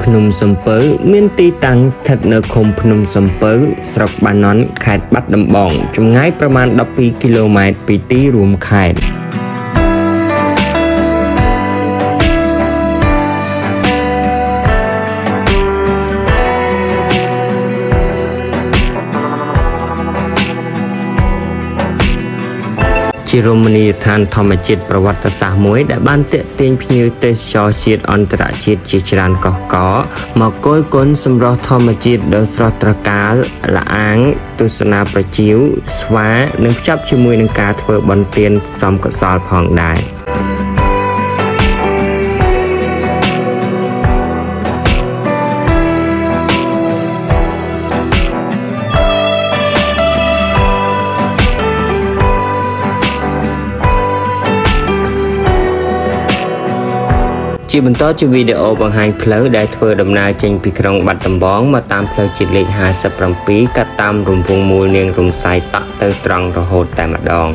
ភ្នំសំពៅមានទីតាំងស្ថិតនៅឃុំភ្នំសំពៅស្រុកបាណន់ខេត្តបាត់ដំបងចម្ងាយប្រមាណ12គីឡូម៉ែត្រពីទីរួមខេត្តជារមណីយដ្ឋានធម្មជាតិប្រវត្តិសាស្ត្រមួយដែលបានទាក់ទាញភ្ញៀវទេសចរជាតិអន្តរជាតិជាច្រើនកុះករមកគយគន់សម្រស់ធម្មជាតិដ៏ស្រស់ត្រកាលល្អាងទស្សនាប្រជៀវស្វានិងភ្ជាប់ជាមួយនឹងការធ្វើបុណ្យទានសំកុសលផងដែរជាបន្តជាវីដេអូបង្ហាញផ្លូវដែលធ្វើដំណើរចេញពីក្រុងបាត់ដំបងមកតាមផ្លូវជាតិលេខ57កាត់តាមរំពងមូលនាងរំសាយសក់ទៅត្រង់រហូតតែម្ដង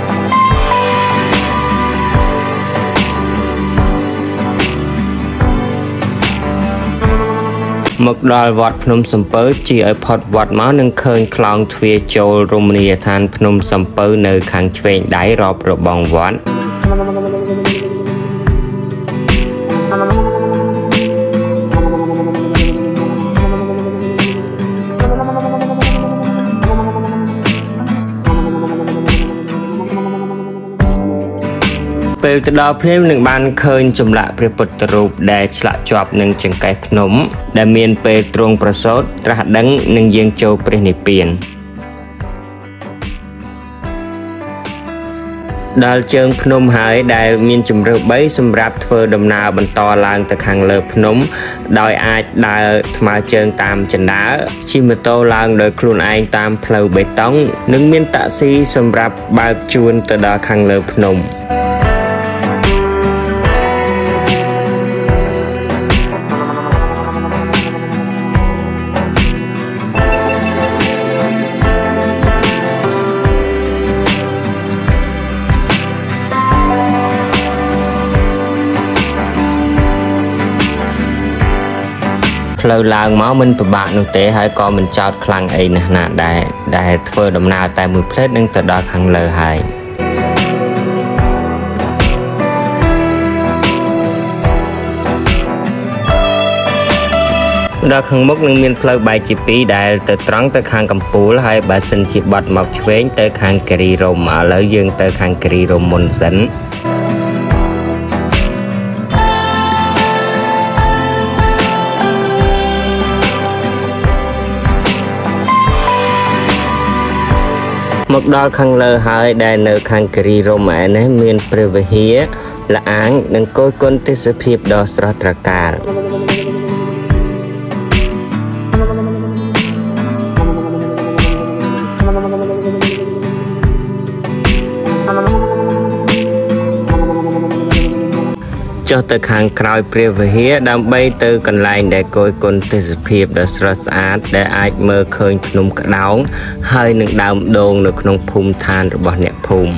មកដល់វត្តភ្នំសំពៅជាឲ្យផុតវត្តមកនឹងឃើញខ្លោងទ្វារចូលរមណីយដ្ឋានភ្នំសំពៅនៅខាងឆ្វេងដៃរាប់របងវត្តពេលទៅដល់ភ្លាមនឹងបានឃើញចម្លាក់ព្រះពុទ្ធរូបដែលឆ្លាក់ជាប់នឹងចង្កេះភ្នំដែលមានពេលទ្រង់ប្រសូតត្រាស់ដឹងនឹងយាងចូលព្រះនិព្វានដល់ជើងភ្នំហើយដែលមានជម្រើស3សម្រាប់ធ្វើដំណើរបន្តឡើងទៅខាងលើភ្នំដោយអាចដើរថ្មើរជើងតាមជណ្ដើរជិះម៉ូតូឡើងដោយខ្លួនឯងតាមផ្លូវបេតុងនិងមានតាក់ស៊ីសម្រាប់បើកជួនទៅដល់ខាងលើភ្នំផ្លូវឡើងមកមិនពិបាកនោះទេហើយក៏មិនចោតខ្លាំងអីណាស់ណាដែរដែលធ្វើដំណើរតែមួយផ្លេតនឹងទៅដល់ខាងលើហើយដល់ខាងមុខនឹងមានផ្លូវបែកជាពីរដែលទៅត្រង់ទៅខាងកំពូលហើយបើសិនជាបត់មកឆ្វេងទៅខាងគិរីរម្យឥឡូវយើងទៅខាងគិរីរម្យមុនសិនមកដល់ខាងលើហើយដែលនៅខាងគិរីរម្យនេះមានព្រះវិហារល្អាងនិងគយគន់ទេសភាពដ៏ស្រស់ត្រកាលចុះទៅខាងក្រោយព្រះវិហារដើម្បីទៅកន្លែងដែលគយគន់ទេសភាពដ៏ស្រស់ស្អាតដែលអាចមើលឃើញភ្នំក្តោងហើយនឹងដើមដូងនៅក្នុងភូមិឋានរបស់អ្នកភូមិ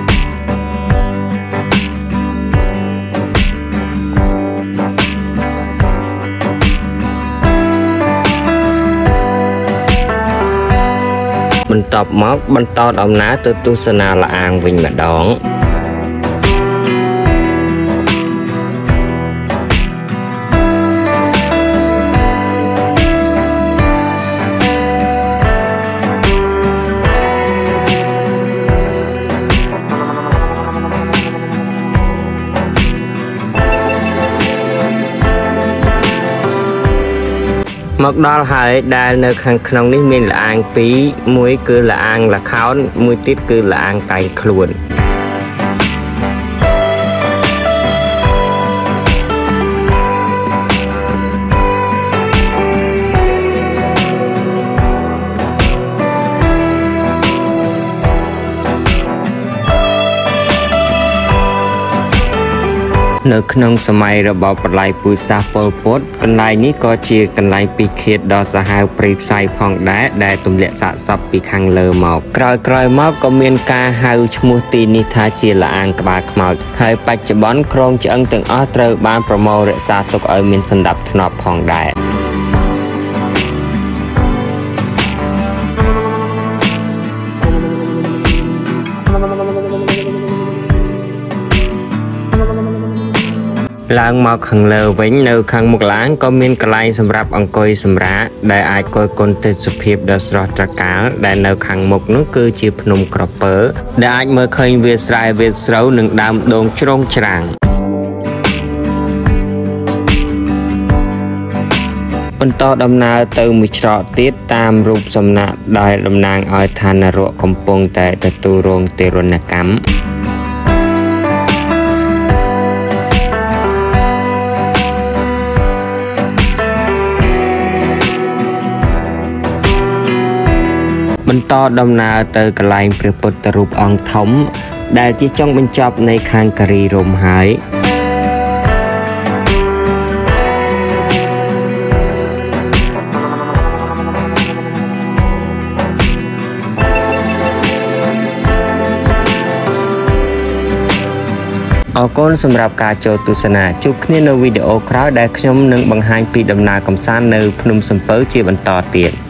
បន្ទាប់មកបន្តដំណើរទៅទស្សនាល្អាងវិញម្ដងមកដល់ហើយដែលនៅខាងក្នុងនេះមានល្អាងពីរមួយគឺល្អាងល្ខោនមួយទៀតគឺល្អាងតែងខ្លួននៅក្នុងសម័យរបស់ប្រល័យពូជសាសន៍ប៉ុលពតកន្លែងនេះក៏ជាកន្លែងពិឃាតដ៏សាហាវព្រៃផ្សៃផងដែរដែលទម្លាក់សាកសពពីខាងលើមកក្រោយមកក៏មានការហៅឈ្មោះទីនេះថាជាលាអាងក្បាលខ្មោចហើយបច្ចុប្បន្នក្រុមឆ្អឹងទាំងអស់ត្រូវបានប្រមូលរក្សាទុកឲ្យមានសណ្ដាប់ធ្នាប់ផងដែរឡើងមកខាងលើវិញនៅខាងមុខឡានក៏មានកន្លែងសម្រាប់អង្គុយសម្រាកដែលអាចគយគន់ទេសភាពដ៏ស្រស់ត្រកាលដែលនៅខាងមុខនោះគឺជាភ្នំក្រពើដែលអាចមើលឃើញវាលស្រែវាលស្រូវនិងដើមដូងជ្រងច្រាំងបន្តដំណើរទៅមួយច្រកទៀតតាមរូបសំណាកដែលតំណាងឲ្យឋាននរកកំពុងតែទទួលរងទារុណកម្មបន្តដំណើរទៅកន្លែងព្រះពុទ្ធរូបអង្គធំដែលជាចុងបញ្ចប់នៃខាងការីរំហើយអរគុណសម្រាប់ការចូលទស្សនាជួបគ្នានៅវីដេអូក្រោយដែលខ្ញុំនឹងបង្ហាញពីដំណើរកម្សាន្តនៅភ្នំសំពៅជាបន្តទៀត